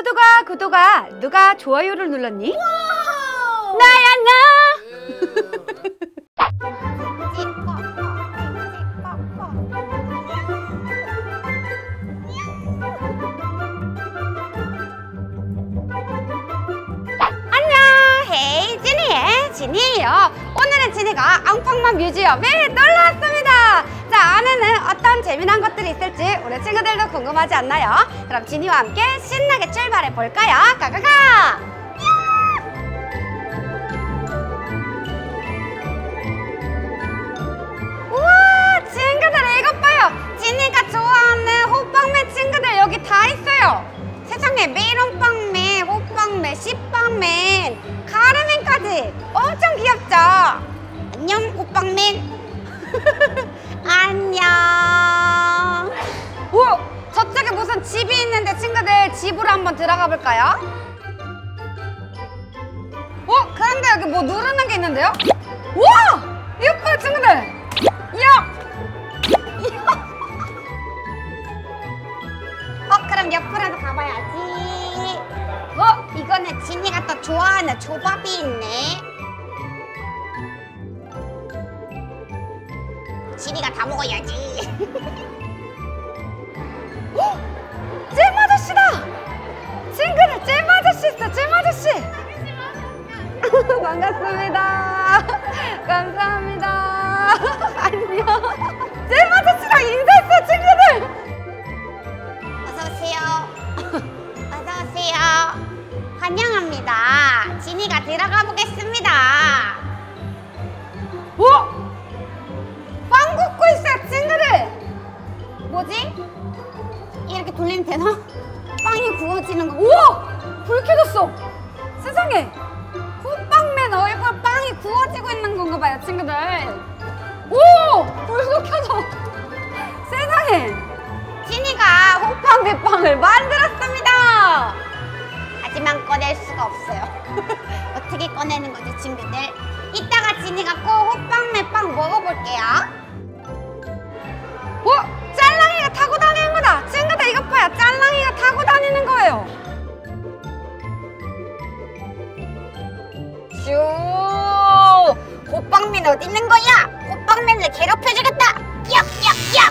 구독아 누가 좋아요를 눌렀니? 나야 나. 안녕, 헤이 지니의 지니예요. 오늘은 지니가 앙팡만 뮤지엄에 놀러왔습니다. 자, 안에는 어떤 재미난 것들이 있을지 우리 친구들도 궁금하지 않나요? 그럼 지니와 함께 신나게 출발해 볼까요? 가가가! 우와, 친구들 이것 봐요. 지니가 좋아하는 호빵맨 친구들 여기 다 있어요. 세상에, 메론빵맨, 호빵맨, 씨빵맨, 가르맨까지 엄청 귀엽죠? 안녕 호빵맨. 안녕. 오! 저쪽에 무슨 집이 있는데 친구들 집으로 한번 들어가 볼까요? 그런데 여기 뭐 누르는 게 있는데요? 우와! 이거 봐요 친구들! 이야! 그럼 옆으로도 가봐야지. 이거는 지니가 또 좋아하는 조밥이 있네. 지니가 다 먹어야지. 잼 아저씨다! 친구들, 잼 아저씨 있어, 잼 아저씨! 반갑습니다. 감사합니다. 안녕. 잼 아저씨랑 인사했어, 친구들! 어서오세요. 어서오세요. 환영합니다. 지니가 들어가 보겠습니다. 빵 굽고 있어요, 친구들! 뭐지? 이렇게 돌리면 되나? 빵이 구워지는 거. 우와! 불 켜졌어! 세상에! 호빵맨 얼굴 빵이 구워지고 있는 건가 봐요, 친구들. 오! 불도 켜져! 세상에! 지니가 호빵맨 빵을 만들었습니다! 하지만 꺼낼 수가 없어요. 어떻게 꺼내는 거지, 친구들? 이따가 지니가 꼭 호빵맨 빵 먹어볼게요. 짤랑이가 타고 다니는 거다! 친구들 이것 봐요! 짤랑이가 타고 다니는 거예요! 슈! 호빵맨 어디 있는 거야? 호빵맨을 괴롭혀주겠다! 얍얍얍!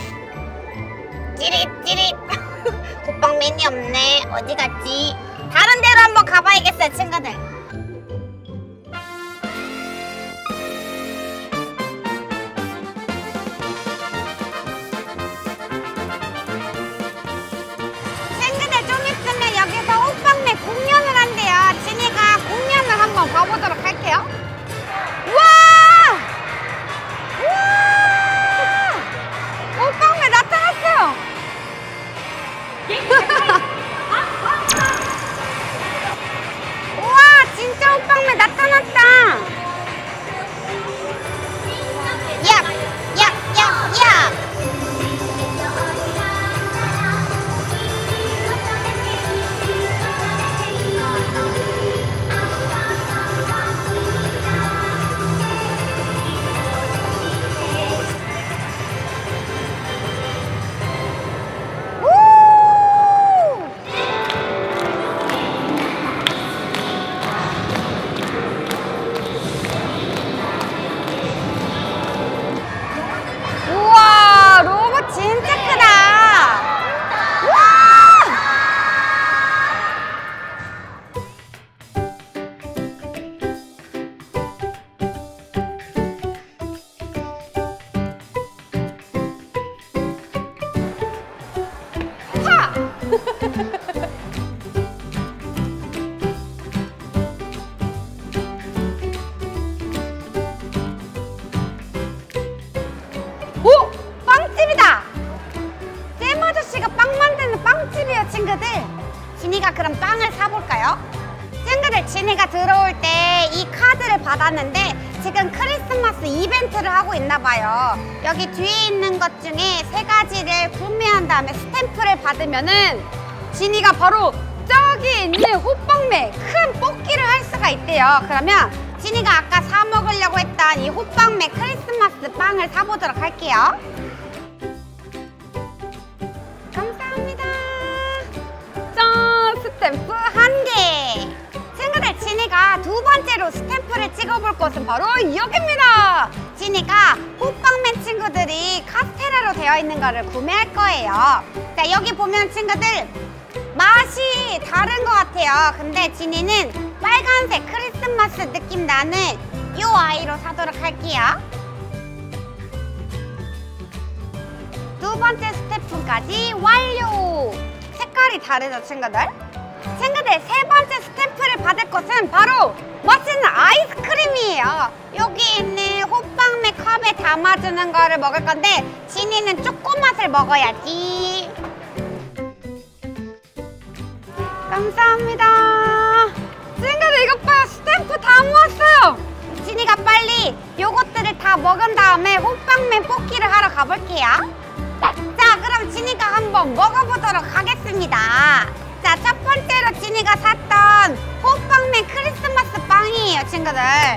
찌릿찌릿! 호빵맨이 없네. 어디 갔지? 다른 데로 한번 가봐야겠어요, 친구들. 공연을 한대요. 지니가 공연을 한번 봐보도록 할게요. 우와! 우와! 호빵맨 나타났어요. 우와, 진짜 호빵맨 나타났다. 야, 야, 야, 야. 빵집이다! 잼 아저씨가 빵 만드는 빵집이에요, 친구들. 지니가 그럼 빵을 사볼까요? 친구들, 지니가 들어올 때 이 카드를 받았는데 지금 크리스마스 이벤트를 하고 있나봐요. 여기 뒤에 있는 것 중에 3가지를 구매한 다음에 스탬프를 받으면은 지니가 바로 저기 있는 호빵맨 큰 뽑기를 할 수가 있대요. 그러면 지니가 아까 사 먹으려고 했던 이 호빵맨 크리스마스 빵을 사보도록 할게요. 감사합니다. 짠! 스탬프 1개. 친구들, 지니가 두 번째로 스탬프를 찍어볼 곳은 바로 여기입니다. 지니가 호빵맨 친구들이 카스테라로 되어 있는 거를 구매할 거예요. 자, 여기 보면 친구들 맛이 다른 것 같아요. 근데 지니는 빨간색 크리스마스 느낌 나는 이 아이로 사도록 할게요. 두 번째 스탬프까지 완료. 색깔이 다르죠, 친구들? 친구들, 세 번째 스탬프를 받을 것은 바로 맛있는 아이스크림이에요. 여기 있는 호빵맨 컵에 담아주는 거를 먹을 건데 지니는 초코맛을 먹어야지. 감사합니다. 친구들, 이것 봐요. 스탬프 다 모았어요. 지니가 빨리 요것들을 다 먹은 다음에 호빵맨 뽑기를 하러 가볼게요. 자, 그럼 지니가 한번 먹어보도록 하겠습니다. 자, 첫 번째로 지니가 샀던 호빵맨 크리스마스 빵이에요, 친구들.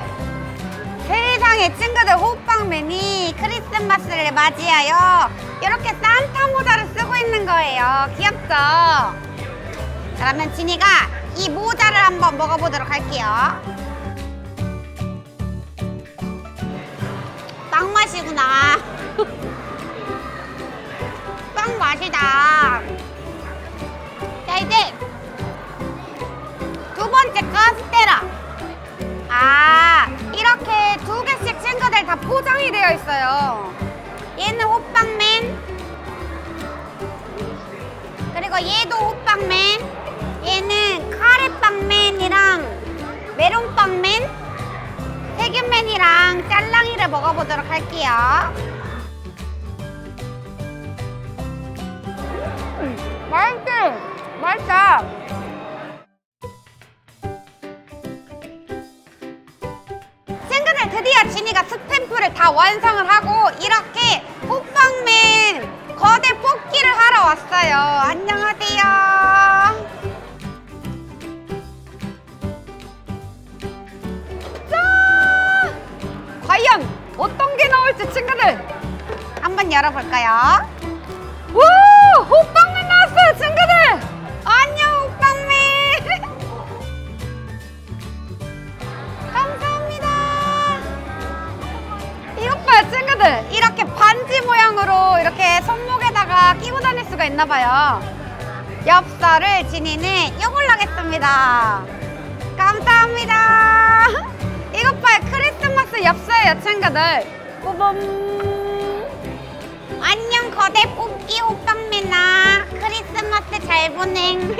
세상에, 친구들, 호빵맨이 크리스마스를 맞이하여 이렇게 산타 모자를 쓰고 있는 거예요. 귀엽죠? 그러면 지니가 이 모자를 한번 먹어보도록 할게요. 빵 맛이구나. 빵 맛이다. 자, 이제 두 번째 카스테라. 아, 이렇게 두 개씩 친구들 다 포장이 되어 있어요. 얘는 호빵맨, 그리고 얘도 호빵맨, 얘는 카레빵맨이랑 메론빵맨, 세균맨이랑 짤랑이를 먹어보도록 할게요. 맛있지? 맛있다. 친구들, 드디어 지니가 스탬프를 다 완성을 하고 이렇게 호빵맨 거대 뽑기를 하러 왔어요. 안녕하세요. 짠! 과연 어떤 게 나올지 친구들 한번 열어볼까요? 와! 호빵맨 나왔어요, 친구들! 안녕, 호빵맨! 감사합니다. 이것 봐요, 친구들. 이렇게 반지 모양으로 이렇게 손목에다가 끼고 다닐 수가 있나봐요. 엽서를 지니는 이걸로 하겠습니다. 감사합니다. 이것 봐요, 크리스마스 엽서예요, 친구들. 빠밤. 안녕, 거대 뽑기 호빵맨아. 크리스마스 잘 보냉.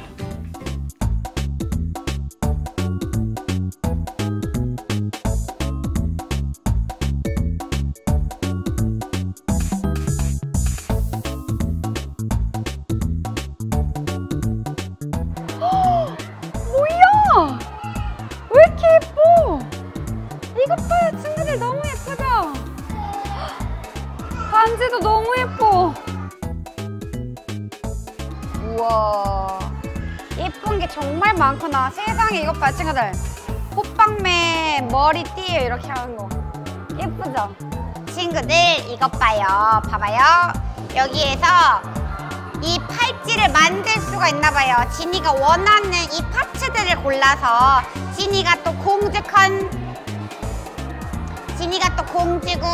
뭐야? 왜 이렇게 예뻐? 이것 봐요, 친구들. 너무 예쁘죠? 반지도 너무 예뻐. 우와, 예쁜 게 정말 많구나. 세상에, 이것 봐요, 친구들. 호빵맨 머리띠에 이렇게 하는 거 예쁘죠? 친구들, 이것 봐요. 봐봐요. 여기에서 이 팔찌를 만들 수가 있나 봐요. 지니가 원하는 이 파츠들을 골라서 지니가 또 공주고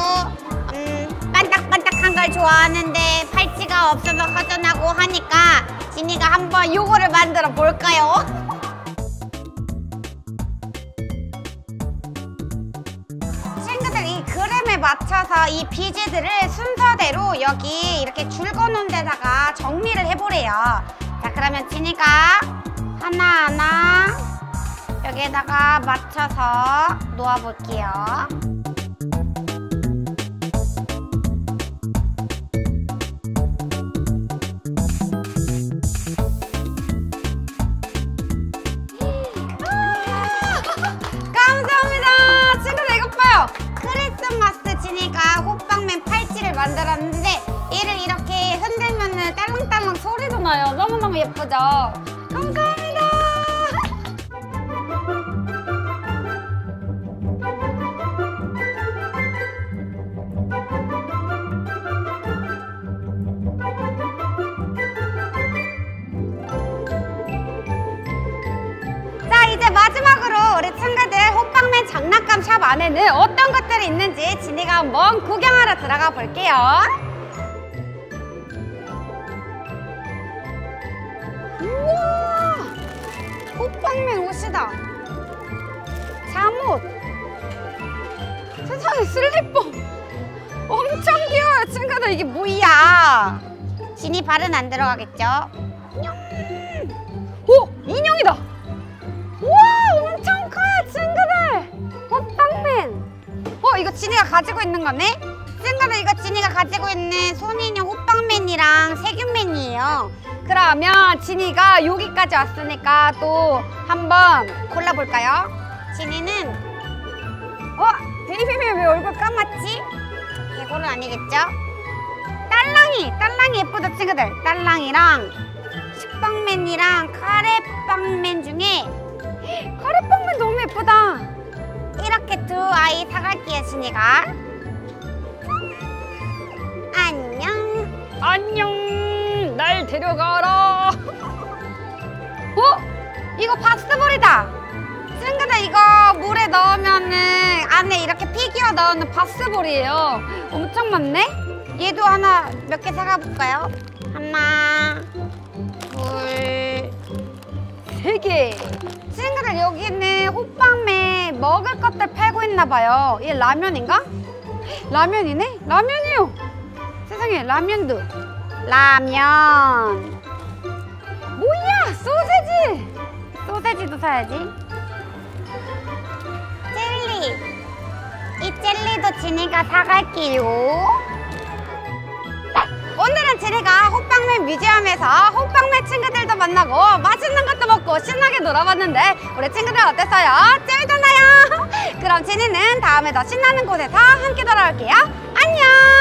반짝반짝한 걸 좋아하는데 팔찌가 없어서 허전하고 하니까 지니가 한번 요거를 만들어 볼까요? 친구들, 이 그램에 맞춰서 이 비즈들을 순서대로 여기 이렇게 줄 거놓은 데다가 정리를 해보래요. 자, 그러면 지니가 하나하나 여기에다가 맞춰서 놓아볼게요. 감사합니다. 친구들, 이것 봐요. 크리스마스 지니가 호빵맨 팔찌를 만들었는데 얘를 이렇게 흔들면 딸랑딸랑 소리도 나요. 너무너무 예쁘죠? 감사합니다. 장난감 샵 안에는 어떤 것들이 있는지 진이가 한번 구경하러 들어가 볼게요. 우와, 호빵맨 옷이다. 잠옷, 세상에 슬리퍼 엄청 귀여워요. 친구들 이게 뭐야? 진이 발은 안 들어가겠죠? 오! 인형이다! 우와, 엄청 커요 친구들. 호빵맨. 이거 진이가 가지고 있는 거네? 친구들 이거 진이가 가지고 있는 손인형 호빵맨이랑 세균맨이에요. 그러면 진이가 여기까지 왔으니까 또 한번 골라볼까요? 진이는 베이비맨 왜 얼굴 까맣지? 이거는 아니겠죠? 딸랑이 예쁘다 친구들. 딸랑이랑 식빵맨이랑 카레빵맨 중에 카레빵맨 너무 예쁘다. 이렇게 두 아이 사갈게요 진이가. 안녕 날 데려가라. 이거 바스볼이다. 친구들 이거 물에 넣으면은 안에 이렇게 피규어 넣는 바스볼이에요. 엄청 많네? 얘도 하나 몇 개 사가볼까요? 하나, 둘, 세 개. 친구들 여기는 호빵맨 먹을 것들 팔고 있나봐요. 얘 라면인가? 라면이네? 라면이요. 세상에 라면도. 라면. 뭐야? 소세지. 소세지도 사야지. 젤리. 이 젤리도 진이가 사갈게요. 오늘은 진이가 호빵맨 뮤지엄에서 호빵맨 친구들도 만나고 맛있는 것도 먹고 신나게 놀아봤는데 우리 친구들 어땠어요? 재밌었나요? 그럼 진이는 다음에 더 신나는 곳에서 함께 돌아올게요. 안녕.